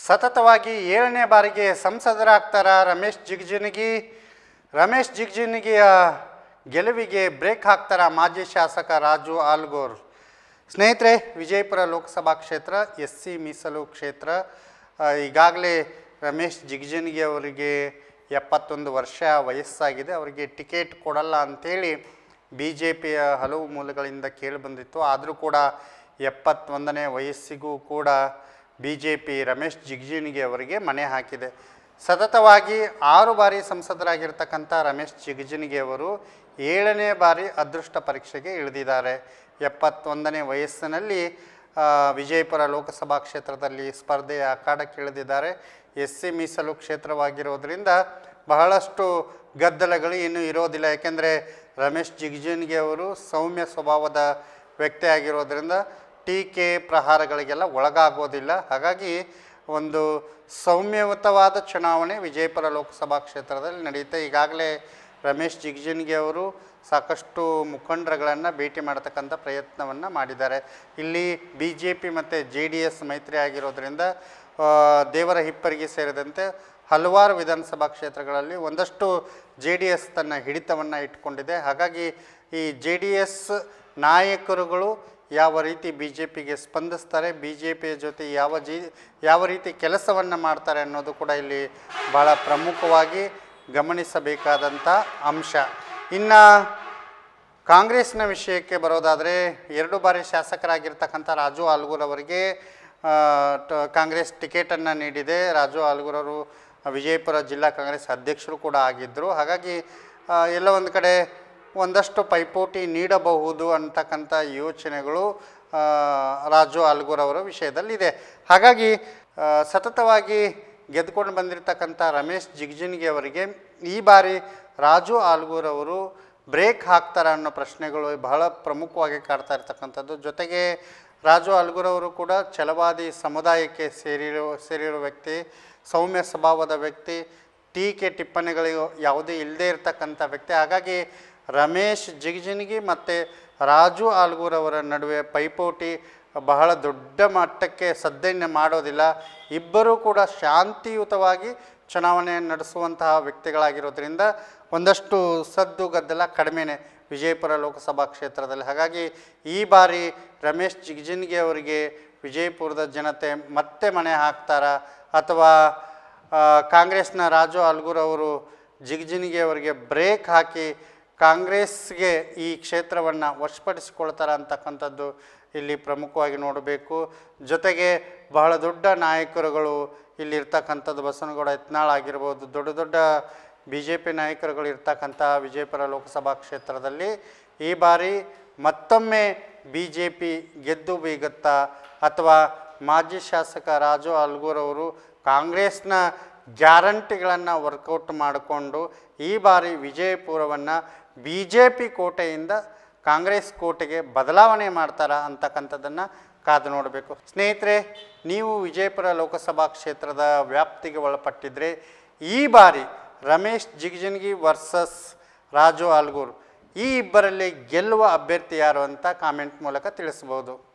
ಸತತವಾಗಿ 7ನೇ ಬಾರಿಗೆ ಸಂಸದರಾಗ್ತಾರ ರಮೇಶ್ ಜಿಗಜಿಣಗಿಯ ಗೆಲುವಿಗೆ ಬ್ರೇಕ್ ಹಾಕ್ತಾರ ಮಾಜಿ ಶಾಸಕ ರಾಜು ಆಲ್ಗೂರ್. ಸ್ನೇಹಿತರೆ, ವಿಜಯಪುರ ಲೋಕಸಭಾ ಕ್ಷೇತ್ರ SC ಮೀಸಲು ಕ್ಷೇತ್ರ. ಈಗಾಗಲೇ ರಮೇಶ್ ಜಿಗಜಿಣಗಿ ಅವರಿಗೆ 71 ವರ್ಷ ವಯಸ್ಸಾಗಿದೆ. ಅವರಿಗೆ ಟಿಕೆಟ್ ಕೊಡಲ್ಲ ಅಂಥೇಳಿ BJPಯ ಹಲವು ಮೂಲಗಳಿಂದ ಕೇಳಿಬಂದಿತ್ತು. ಆದರೂ ಕೂಡ 71ನೇ ವಯಸ್ಸಿಗೂ ಕೂಡ BJP ರಮೇಶ್ ಜಿಗಜಿಣಗಿ ಅವರಿಗೆ ಮಣೆ ಹಾಕಿದೆ. ಸತತವಾಗಿ 6 ಬಾರಿ ಸಂಸದರಾಗಿರ್ತಕ್ಕಂಥ ರಮೇಶ್ ಜಿಗಜಿಣಗಿ ಅವರು 7ನೇ ಬಾರಿ ಅದೃಷ್ಟ ಪರೀಕ್ಷೆಗೆ ಇಳಿದಿದ್ದಾರೆ. 71ನೇ ವಯಸ್ಸಿನಲ್ಲಿ ವಿಜಯಪುರ ಲೋಕಸಭಾ ಕ್ಷೇತ್ರದಲ್ಲಿ ಸ್ಪರ್ಧೆಯ ಅಖಾಡಕ್ಕೆ ಇಳಿದಿದ್ದಾರೆ. SC ಮೀಸಲು ಕ್ಷೇತ್ರವಾಗಿರೋದ್ರಿಂದ ಬಹಳಷ್ಟು ಗದ್ದಲಗಳು ಇನ್ನೂ ಇರೋದಿಲ್ಲ. ಯಾಕೆಂದರೆ ರಮೇಶ್ ಜಿಗಜಿಣಗಿ ಅವರು ಸೌಮ್ಯ ಸ್ವಭಾವದ ವ್ಯಕ್ತಿ ಆಗಿರೋದ್ರಿಂದ ಟೀಕೆ ಪ್ರಹಾರಗಳಿಗೆಲ್ಲ ಒಳಗಾಗೋದಿಲ್ಲ. ಹಾಗಾಗಿ ಒಂದು ಸೌಮ್ಯಯುತವಾದ ಚುನಾವಣೆ ವಿಜಯಪುರ ಲೋಕಸಭಾ ಕ್ಷೇತ್ರದಲ್ಲಿ ನಡೆಯುತ್ತೆ. ಈಗಾಗಲೇ ರಮೇಶ್ ಜಿಗಜಿಣಗಿ ಅವರು ಸಾಕಷ್ಟು ಮುಖಂಡರುಗಳನ್ನು ಭೇಟಿ ಮಾಡತಕ್ಕಂಥ ಪ್ರಯತ್ನವನ್ನು ಮಾಡಿದ್ದಾರೆ. ಇಲ್ಲಿ BJP ಮತ್ತು JDS ಮೈತ್ರಿ ಆಗಿರೋದ್ರಿಂದ ದೇವರ ಹಿಪ್ಪರಿಗೆ ಸೇರಿದಂತೆ ಹಲವಾರು ವಿಧಾನಸಭಾ ಕ್ಷೇತ್ರಗಳಲ್ಲಿ ಒಂದಷ್ಟು JDS ತನ್ನ ಹಿಡಿತವನ್ನು ಇಟ್ಕೊಂಡಿದೆ. ಹಾಗಾಗಿ ಈ JDS ನಾಯಕರುಗಳು ಯಾವ ರೀತಿ BJPಗೆ ಸ್ಪಂದಿಸ್ತಾರೆ, BJPಯ ಜೊತೆ ಯಾವ ರೀತಿ ಕೆಲಸವನ್ನು ಮಾಡ್ತಾರೆ ಅನ್ನೋದು ಕೂಡ ಇಲ್ಲಿ ಭಾಳ ಪ್ರಮುಖವಾಗಿ ಗಮನಿಸಬೇಕಾದಂಥ ಅಂಶ. ಇನ್ನು ಕಾಂಗ್ರೆಸ್ನ ವಿಷಯಕ್ಕೆ ಬರೋದಾದರೆ 2 ಬಾರಿ ಶಾಸಕರಾಗಿರ್ತಕ್ಕಂಥ ರಾಜು ಆಲ್ಗೂರ್ ಅವರಿಗೆ ಕಾಂಗ್ರೆಸ್ ಟಿಕೆಟನ್ನು ನೀಡಿದೆ. ರಾಜು ಆಲ್ಗೂರ್ ಅವರು ವಿಜಯಪುರ ಜಿಲ್ಲಾ ಕಾಂಗ್ರೆಸ್ ಅಧ್ಯಕ್ಷರು ಕೂಡ ಆಗಿದ್ದರು. ಹಾಗಾಗಿ ಎಲ್ಲ ಒಂದು ಕಡೆ ಒಂದಷ್ಟು ಪೈಪೋಟಿ ನೀಡಬಹುದು ಅಂತಕ್ಕಂಥ ಯೋಚನೆಗಳು ರಾಜು ಆಲ್ಗೂರ್ ಅವರ ವಿಷಯದಲ್ಲಿದೆ. ಹಾಗಾಗಿ ಸತತವಾಗಿ ಗೆದ್ದುಕೊಂಡು ಬಂದಿರತಕ್ಕಂಥ ರಮೇಶ್ ಜಿಗಜಿಣಗಿ ಅವರಿಗೆ ಈ ಬಾರಿ ರಾಜು ಆಲ್ಗೂರ್ ಅವರು ಬ್ರೇಕ್ ಹಾಕ್ತಾರೆ ಅನ್ನೋ ಪ್ರಶ್ನೆಗಳು ಬಹಳ ಪ್ರಮುಖವಾಗಿ ಕಾಡ್ತಾ ಇರ್ತಕ್ಕಂಥದ್ದು. ಜೊತೆಗೆ ರಾಜು ಆಲ್ಗೂರ್ ಅವರು ಕೂಡ ಛಲವಾದಿ ಸಮುದಾಯಕ್ಕೆ ಸೇರಿರೋ ವ್ಯಕ್ತಿ, ಸೌಮ್ಯ ಸ್ವಭಾವದ ವ್ಯಕ್ತಿ, ಟೀಕೆ ಟಿಪ್ಪಣಿಗಳು ಯಾವುದೇ ಇಲ್ಲದೇ ಇರತಕ್ಕಂಥ ವ್ಯಕ್ತಿ. ಹಾಗಾಗಿ ರಮೇಶ್ ಜಿಗಜಿಣಗಿ ಮತ್ತು ರಾಜು ಆಲ್ಗೂರ್ ಅವರ ನಡುವೆ ಪೈಪೋಟಿ ಬಹಳ ದೊಡ್ಡ ಮಟ್ಟಕ್ಕೆ ಸದ್ದೆಯನ್ನು ಮಾಡೋದಿಲ್ಲ. ಇಬ್ಬರೂ ಕೂಡ ಶಾಂತಿಯುತವಾಗಿ ಚುನಾವಣೆಯನ್ನು ನಡೆಸುವಂತಹ ವ್ಯಕ್ತಿಗಳಾಗಿರೋದ್ರಿಂದ ಒಂದಷ್ಟು ಸದ್ದು ಗದ್ದಲ ಕಡಿಮೆನೇ ವಿಜಯಪುರ ಲೋಕಸಭಾ ಕ್ಷೇತ್ರದಲ್ಲಿ. ಹಾಗಾಗಿ ಈ ಬಾರಿ ರಮೇಶ್ ಜಿಗಜಿಣಗಿ ಅವರಿಗೆ ವಿಜಯಪುರದ ಜನತೆ ಮತ್ತೆ ಮಣೆ ಹಾಕ್ತಾರಾ ಅಥವಾ ಕಾಂಗ್ರೆಸ್ನ ರಾಜು ಆಲ್ಗೂರ್ ಅವರು ಜಿಗಜಿಣಗಿ ಅವರಿಗೆ ಬ್ರೇಕ್ ಹಾಕಿ ಕಾಂಗ್ರೆಸ್ಗೆ ಈ ಕ್ಷೇತ್ರವನ್ನು ವಶಪಡಿಸಿಕೊಳ್ತಾರ ಅಂತಕ್ಕಂಥದ್ದು ಇಲ್ಲಿ ಪ್ರಮುಖವಾಗಿ ನೋಡಬೇಕು. ಜೊತೆಗೆ ಬಹಳ ದೊಡ್ಡ ನಾಯಕರುಗಳು ಇಲ್ಲಿರ್ತಕ್ಕಂಥದ್ದು ಬಸವನಗೌಡ ಯತ್ನಾಳ್ ಆಗಿರ್ಬೋದು, ದೊಡ್ಡ BJP ನಾಯಕರುಗಳು ಇರ್ತಕ್ಕಂಥ ವಿಜಯಪುರ ಲೋಕಸಭಾ ಕ್ಷೇತ್ರದಲ್ಲಿ ಈ ಬಾರಿ ಮತ್ತೊಮ್ಮೆ BJP ಗೆದ್ದು ಬೀಗುತ್ತಾ ಅಥವಾ ಮಾಜಿ ಶಾಸಕ ರಾಜು ಆಲ್ಗೂರ್ ಅವರು ಕಾಂಗ್ರೆಸ್ನ ಗ್ಯಾರಂಟಿಗಳನ್ನು ವರ್ಕೌಟ್ ಮಾಡಿಕೊಂಡು ಈ ಬಾರಿ ವಿಜಯಪುರವನ್ನು BJP ಕೋಟೆಯಿಂದ ಕಾಂಗ್ರೆಸ್ ಕೋಟೆಗೆ ಬದಲಾವಣೆ ಮಾಡ್ತಾರಾ ಅಂತಕ್ಕಂಥದ್ದನ್ನು ಕಾದು ನೋಡಬೇಕು. ಸ್ನೇಹಿತರೆ, ನೀವು ವಿಜಯಪುರ ಲೋಕಸಭಾ ಕ್ಷೇತ್ರದ ವ್ಯಾಪ್ತಿಗೆ ಒಳಪಟ್ಟಿದ್ದರೆ ಈ ಬಾರಿ ರಮೇಶ್ ಜಿಗಜಿಣಗಿ ವರ್ಸಸ್ ರಾಜು ಆಲ್ಗೂರ್ ಈ ಇಬ್ಬರಲ್ಲಿ ಗೆಲ್ಲುವ ಅಭ್ಯರ್ಥಿ ಯಾರು ಅಂತ ಕಾಮೆಂಟ್ ಮೂಲಕ ತಿಳಿಸ್ಬೋದು.